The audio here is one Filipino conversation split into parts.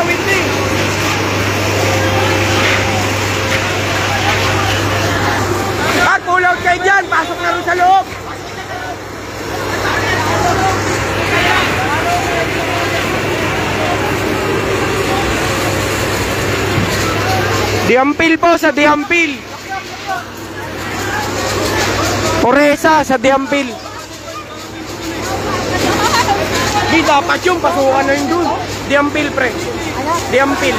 tatawid din. Pull out kayo dyan, pasok na rin sa loob. Diampil po sa Diampil. Oresa sa Diampil. Di dapat yung pasukan na yun dun. Diampil pre. Diampil.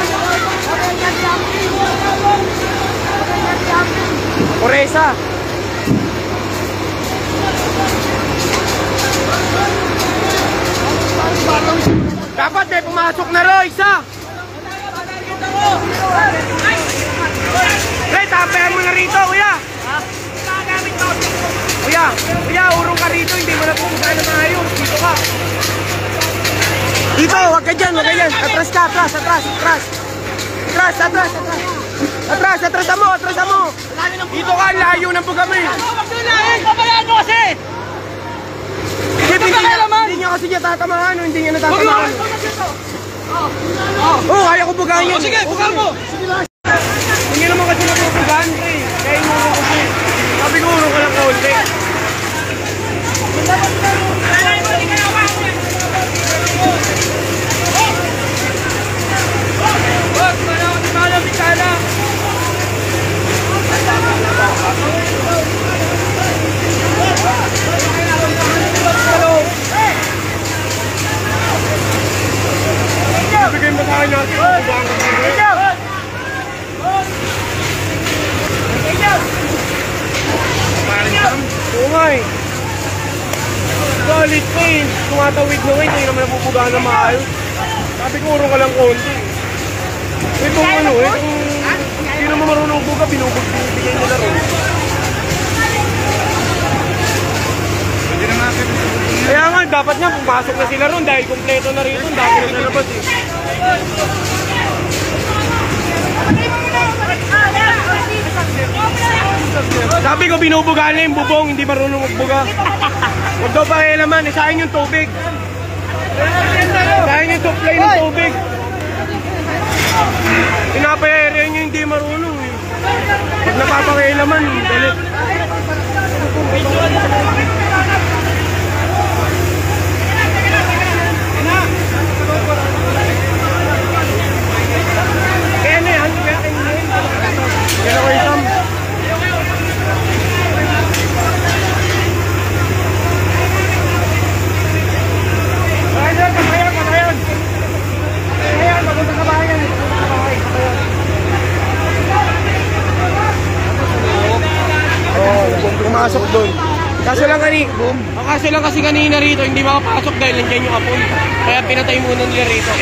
Oresa. Dapat may pumasok na ro, isa. Pre, tapayan mo na rito, kuya. Kuya, urong ka rito, hindi mo na pupuntahan na maayos. Dito ka. Dito, wag ka dyan, wag ka dyan. Atras ka, atras. Atras mo. Dito ka, layo ng bugami. Wag nyo lahin, pabayaan mo kasi. Hindi niya kasi niya tatamaan, hindi niya natatamaan. Oh, kaya ko bugahan yun. Sige, bugahan mo. Hindi naman kasi napupugahan, pre. Kaya mo kasi. Sabi ko, urong ka lang kaunti. Bigyan mo sa akin natin kung bugaan ka dito. Oo nga eh. Galit pa eh. Tumatawid na ngayon, hindi naman napupugaan na maayos. Sabi ko, urong ka lang konti. Itong ano eh, hindi naman marunong buga, binibigay nila rin. Kaya nga, dapat nga pumasok na sila ron dahil kompleto na rito, dami na nalabas eh. Sabi ko, binubuga na yung bubong, hindi marunong magbuga. Huwag daw pakialaman, sayang yung tubig. Sayang yung supply ng tubig. Pinapayarihan nyo hindi marunong eh. Pag napapakialaman, galit. Kaya na yan, kaya kainin. Kaya na ko isang. Katayan, papunta sa bahay yan. Pumasok doon. Kaso lang kasi kanina rito, hindi makapasok dahil nandiyan yung apoy. Kaya pinatay muna nila rito.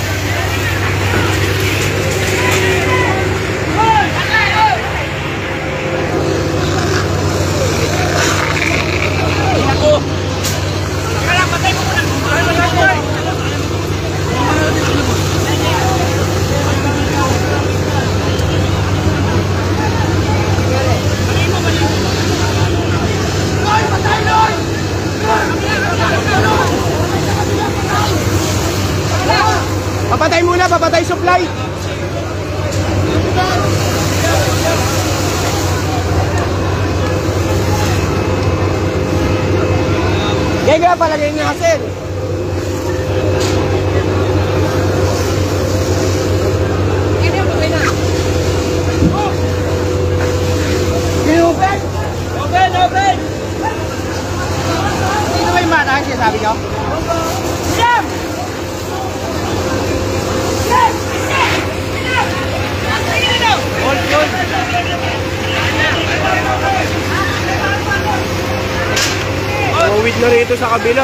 Papatay muna, papatay supply. Gaya palagay niya kasi. Open! Sino ba yung mata? Sabi nyo? Jam! Uwid na rito sa kabila.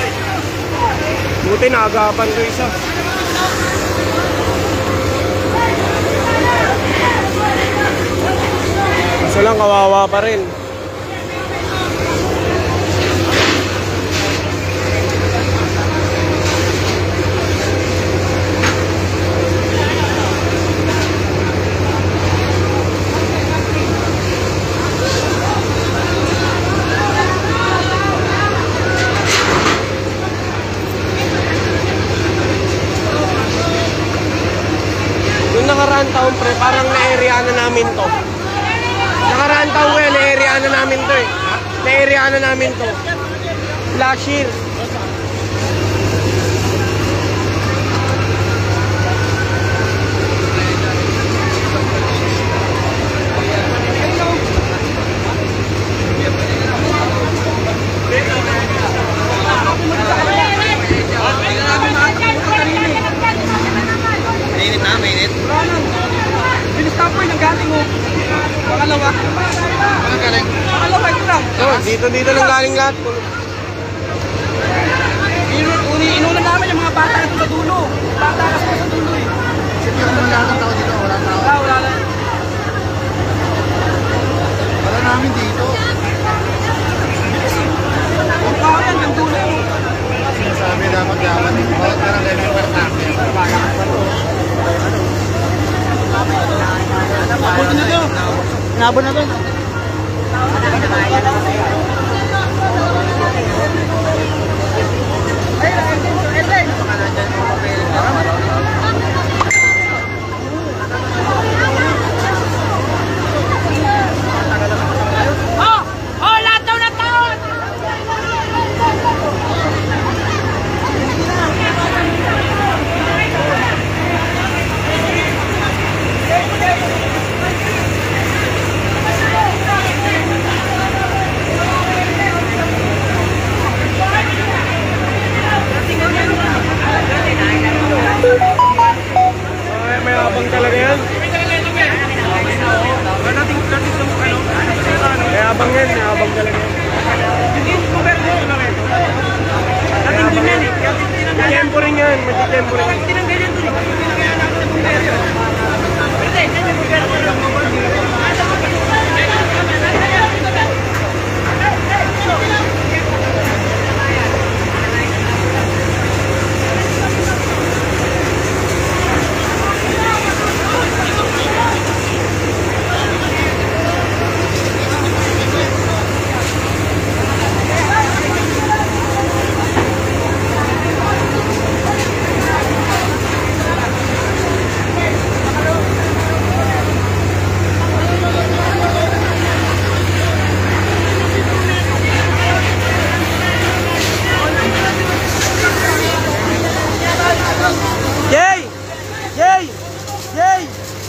Buti naagapan ko isa. Kaso lang kawawa pa rin. nakaraang taon pre, parang na-area na namin to. Nakaraang taon kaya na-area na namin to eh. Na-area na namin to. Last year. Mainit na, mainit. Bilis na po yung galing mo. Pangalawa. Ang galing. Pangalawa, ito lang. Dito lang galing lahat. Inulan namin yung mga bata sa dulo. Bata kasi sa dulo eh. Kasi hindi naman lahat ng tao dito. Wala tao. Wala lang. Wala namin dito. Ang kawan, ang dulo. Sinasabi dapat dapat. Bawat ka ng level per namin. Nabot na to. Nabot na to. Lahat daw na taon! May abang talaga yan. May abang yan, may abang talaga yan. Hindi, kumperde ko lang ito. Dating din yan eh. Tempo rin yan, mati-tempo rin. Hindi nang ganyan doon eh. Hindi nang ganyan natin ng kumperde. Pwede, yan yung kumperde lang. Yay! Yay! Yay!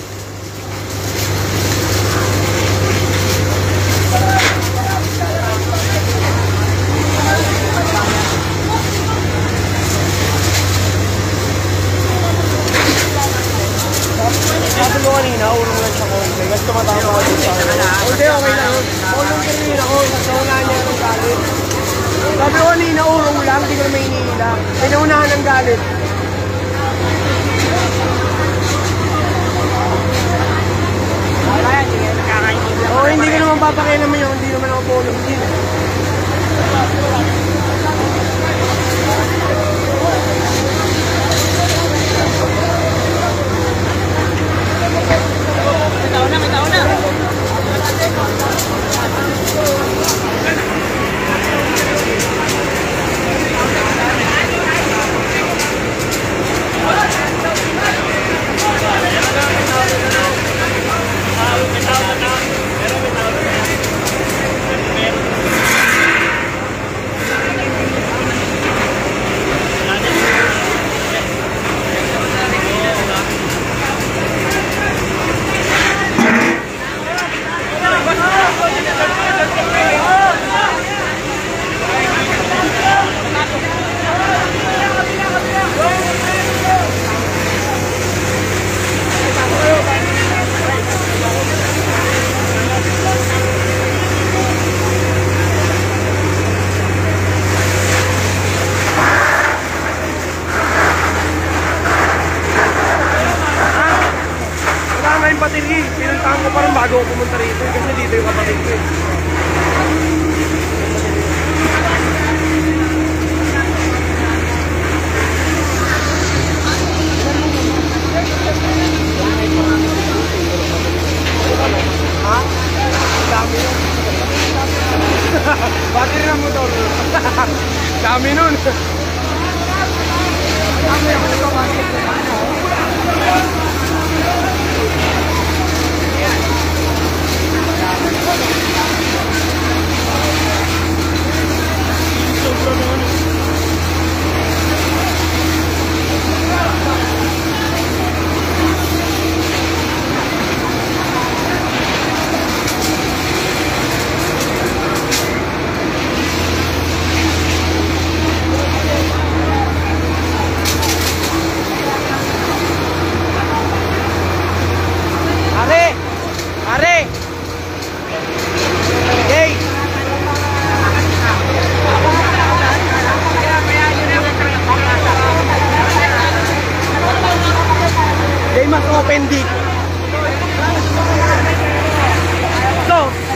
Sabi ko kanina, urong lang siya konti. Kasi tumatama ako dito sa akin. Hindi, okay lang. Volunteer rin ako. Naunahan niya ng galit. Sabi ko kanina, urong lang. Hindi ko na may hinihila. Pinaunahan ng galit. Oo, hindi ko naman papakialaman yun. Hindi naman ako volunteer. May tao na. Battery, pinuntahan ko pa rin bago ako pumunta rito kasi dito yung kapatid ko eh. Ha? Dami nun. Battery ng motor. Dami nun. Dami ako nagpapakit. May mas open dito. So,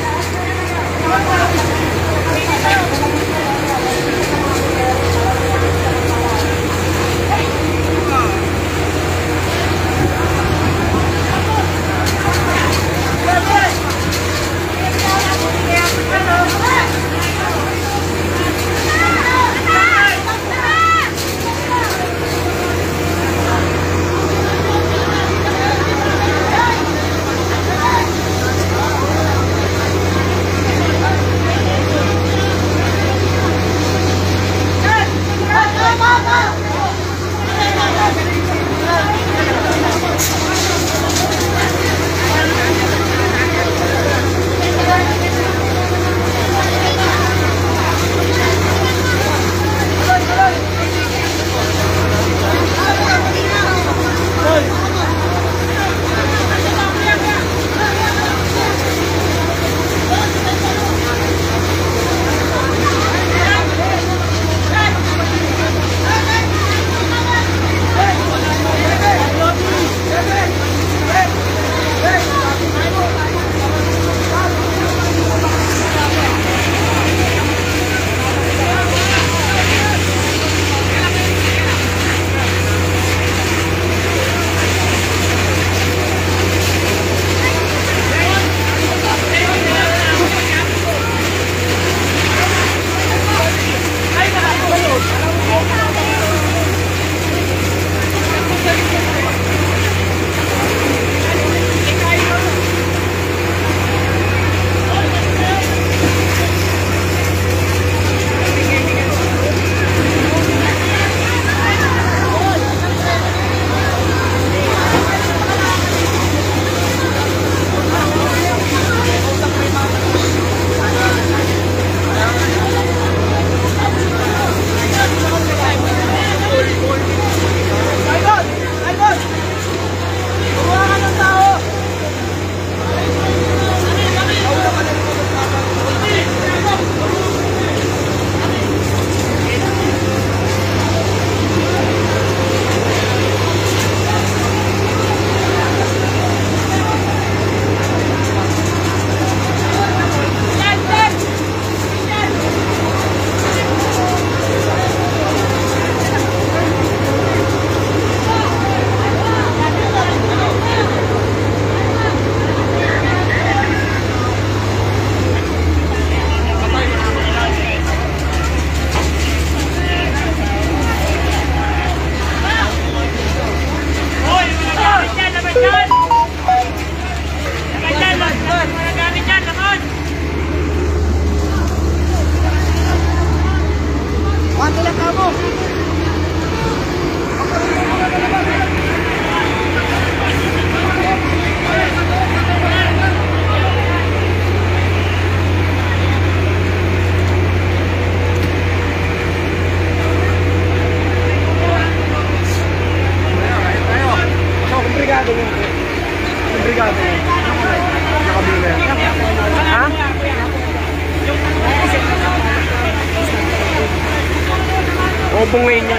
Obong ngayon yan.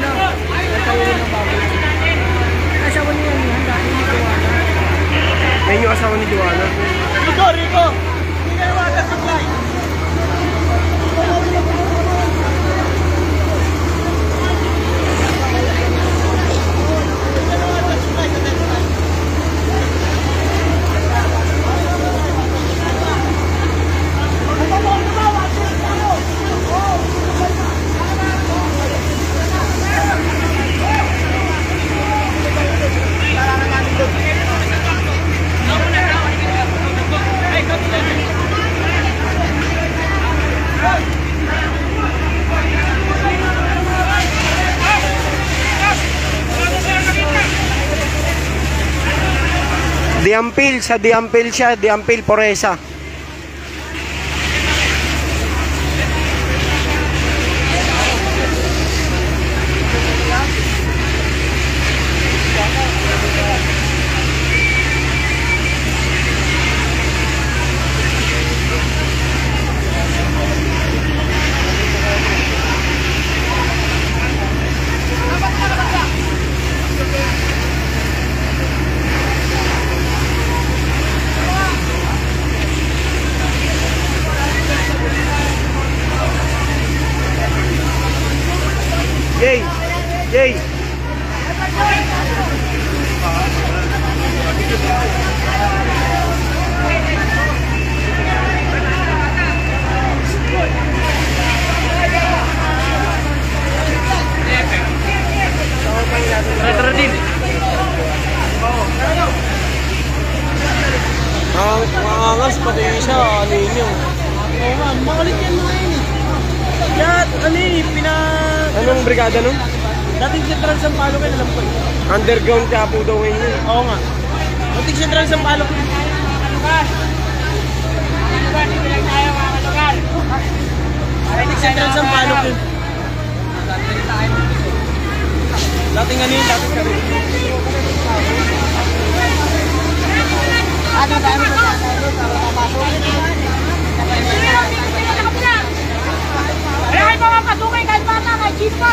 Asawa niya yan, dati ni Joanna. Ngayon yung asawa ni Joanna. Rico, Rico! Hindi kayo water supply. Diampil, sa Diampil siya, Diampil Poresa. Tapos pati siya, ano yun yun. Oo nga, makulit yan mga yun eh. Kaya, ano eh, Anong brigada nun? dating Central Sampaloc yun, alam ko eh. Underground ka po daw ngayon yun. Oo nga. Dating Central Sampaloc yun. Dating Central Sampaloc yun. Dating ano yun, dating kami. Kaya kayo papapasukin kahit bata, kahit jeep pa.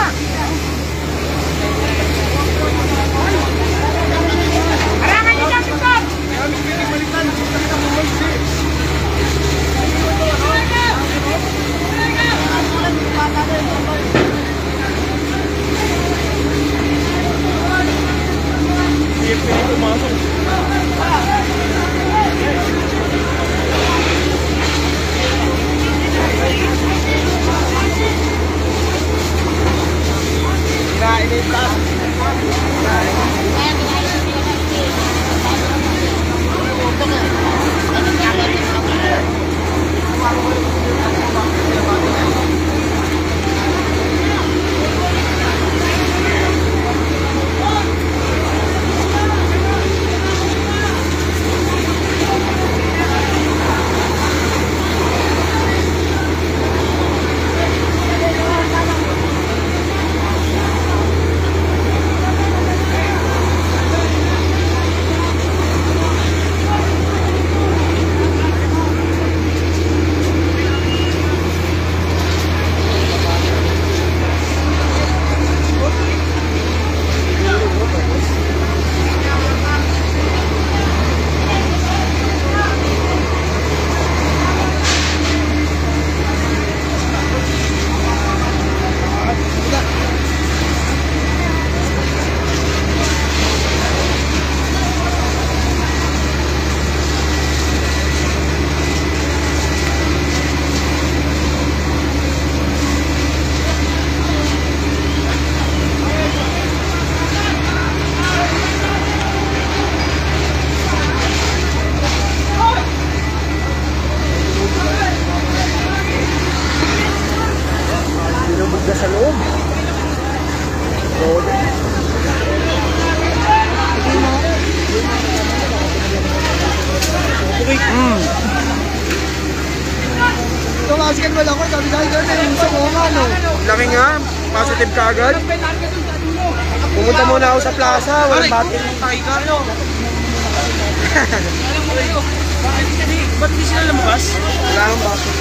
Harangan niyo dyan, Victor! Sa loob. Okay. Ito kasi kan wala ko, sabi sa akin ganun, yung gusto ko nga, no? Laki nga, positive ka agad. Pumunta muna ako sa plaza, walang battery. Ay, ka, ano? Ba't di sila lumabas? Wala akong battery.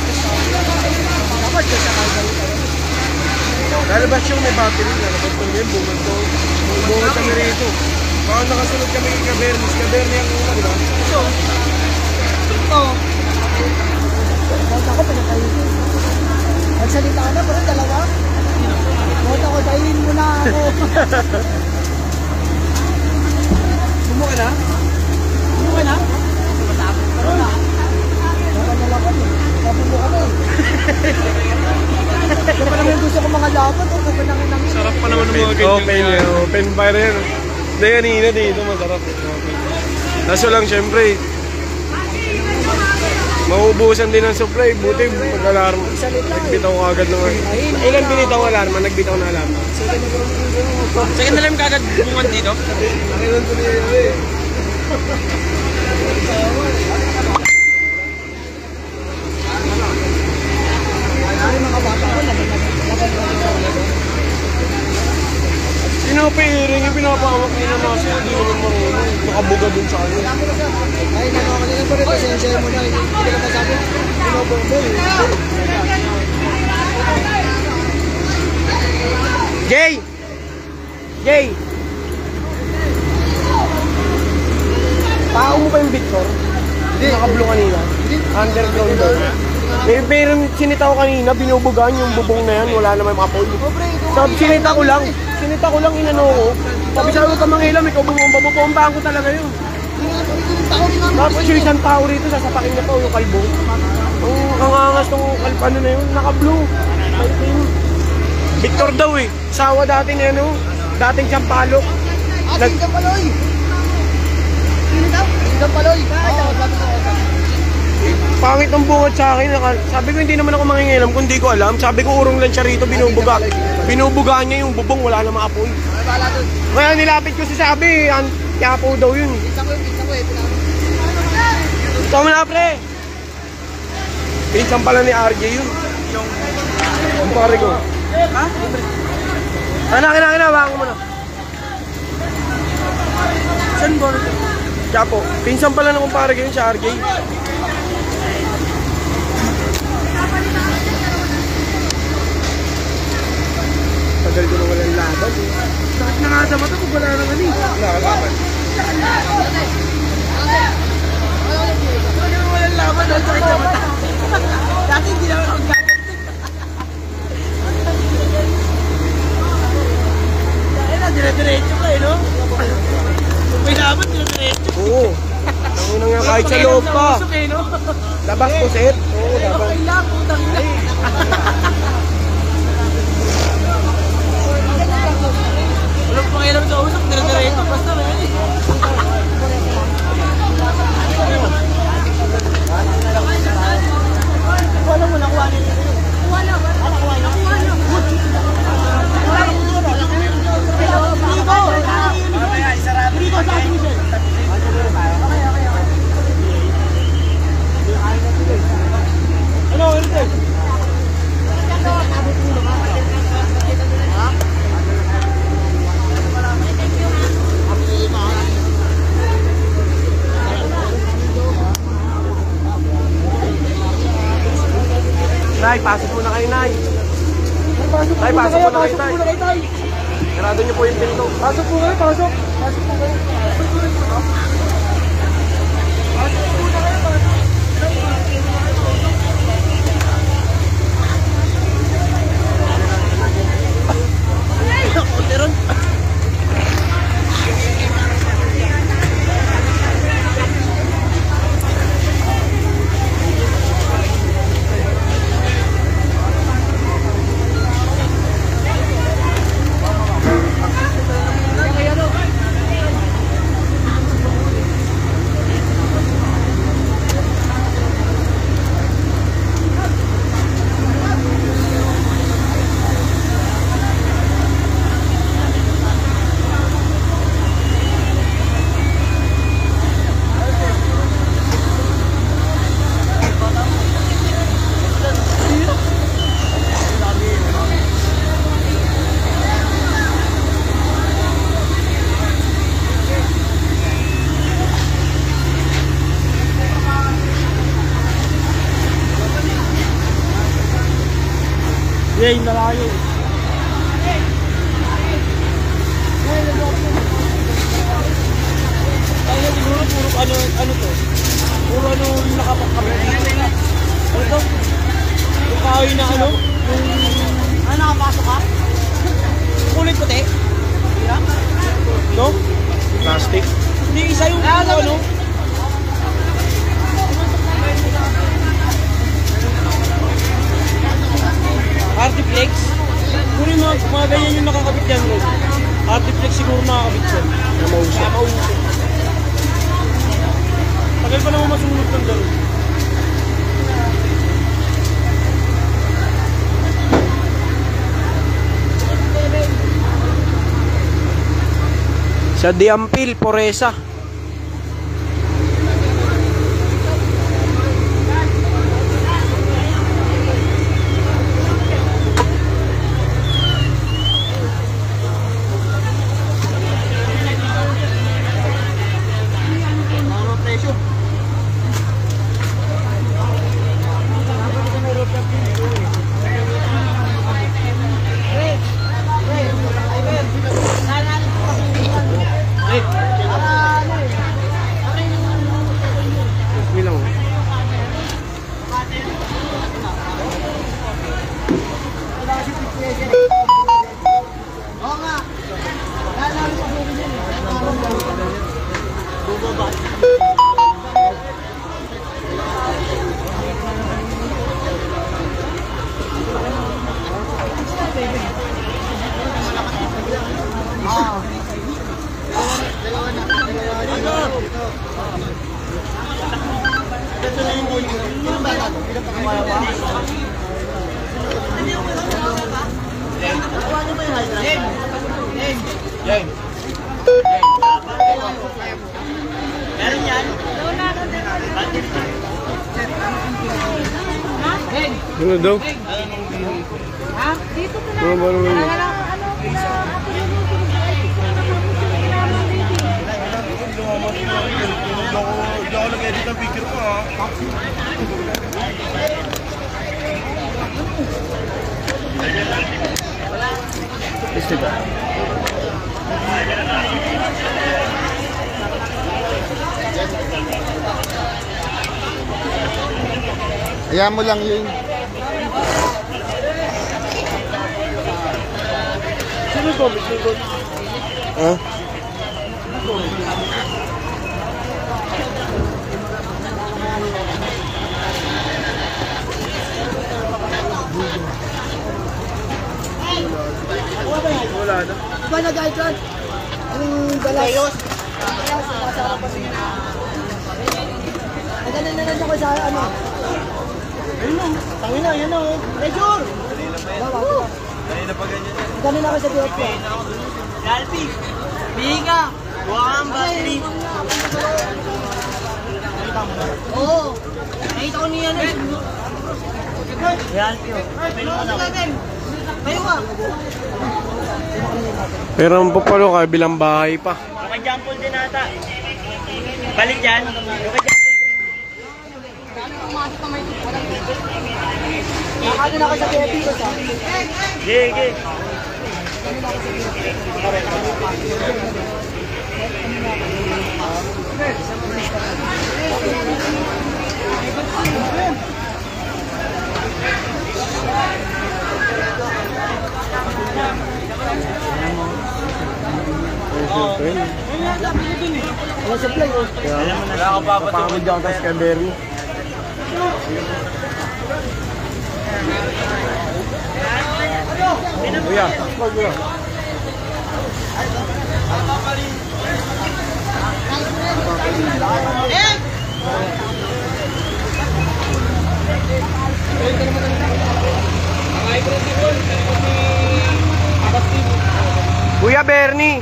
Dapat ka sa kagawin. Lalabas yung may battery, lalabas ko yun, bungat kami rito. Baka nakasunod kami kay Cabernet, Cabernet ang una, di ba? Ito. Bota ko, pinakainin. Nagsalita ka na, pero dalawa. Bota ko, kainin mo na ako. Sumo ka na? Ano ka na? Ano na? Nakanalakan eh. Sabi mo ka na eh. Ito pa naman gusto ko mga laban. Ito pa naman namin. Sarap pa naman ng mga ganyan. Open yan, open fire yan. Hindi, kanina dito, masarap. Kaso lang, syempre, mauubusan din ang supply. Buti, mag-alarm. Nagbitaw ko agad ng ilan binitaw ang alarma? Nagbitaw na alarma. Second na lang kagad bungan dito. Nakilan ko niya yun eh. Ay, mga bata ko, Pinapiring yung pinapawak niya na nasa hindi naman marunong. Nakabuga dun sa ano. ay, nanokanina pa rin. Pasensya mo na. Hindi ko na masabi. Pinobombo eh. Jay! Jay! Tao mo pa yung Victor? Hindi. Naka-blue kanina? Hindi. Underground daw. Pero sinita ko kanina, binubugaan yung bubong na yan, wala naman makapoy. Sabi, sinita ko lang, inano ko. Sabi sa ka manghilam, ikaw bumomba, bupompahan ko talaga yun. Tapos yung isang tao rito, sasapakin niya pa yung kalbo. Ang angas ng ano na yun, naka-blue. Victor daw eh, sawa dati na ano, dating Sampaloc. Ating Sampaloy! Sino daw? Sampaloy! Oo, sabi ko. Pangit ang bungad sa akin. Sabi ko hindi naman ako mangingilam kung di ko alam. Sabi ko urong lang siya rito, binubuga. Binubuga niya yung bubong, wala namang apoy. Kaya nilapit ko si sabi, yapo daw yun. Ikaw mo na, pre. Pinsan pala ni RJ yun. Yung pare ko. Ha? Kina, baka mo na. Saan ba ito? Chapo, pinsan pala ng kumpare ko yun si RJ. Tagal ko na walang laban. Sakit na nga sa mata kung wala naman eh. Nakalaban. Walang laban, ang sakit sa mata. Dati hindi naman ako gagantin. Dahil na, dire-diretso ka eh, no? Kung may laban, dire-diretso. Oo. Nanguna nga kahit sa loob pa. Labas po, sir. Oo, labas. Okay lang, utang na. Walang pangilam sa usok, dire-diretso. Basta na yun eh. Wala mo nakuha nila. Wala. Nay, pasok muna kayo, Nay. Pasok Tay, pasok muna kayo, Tay. kayo, Tay. Sarado niyo po yung pinto. Pasok po kayo, pasok. Pasok po kayo. Yay, nalayo. Ay, siguro puro ano to? Puro ano yung nakapagkabit dito. Ano to? Yung kahoy na ano? Yung... nakapasok ka? Kulay puti? No? Plastic. Hindi, isa yung ano? Artiflex. Siguro yung mga ganyan yung nakakabit yan, bro. Artiflex siguro nakakabit yan. Namausap. Tagal pa naman masunod ng dalo. Sa Diampil, Poresa. Meron yan? Ano daw? Ha? Dito ka na. Ano ba naman? Hindi ako nag-edit ng picture ko ha. Ayan mo lang yun. Sino ko? Ha? Wala na. Ba nag-guide ka? Ang galas. Nagalan na lang ako sa ano. Ayun o. Tangin na, yan o. Treasure! Kanina pa ganyan yan. Nagalan na ako sa buhat ko. Galpi! Biga! Buwang battery! Oo. Nakita ko niya eh. Galpi oh. Kayo ka. Pero ang papalo ka, bilang bahay pa. Naka-jumple din ata. Balik yan. Naka-jumple. Nakalan ako sa buhat ko sa. Gege. Wala supply oh. Wala ka pa ba? Papagod ako sa Skyberry. Kuya, wag mo. Kuya Bernie.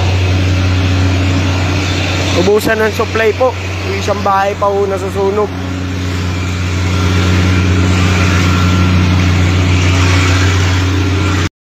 Ubusan ng supply po. Yung isang bahay pa ho nasusunog.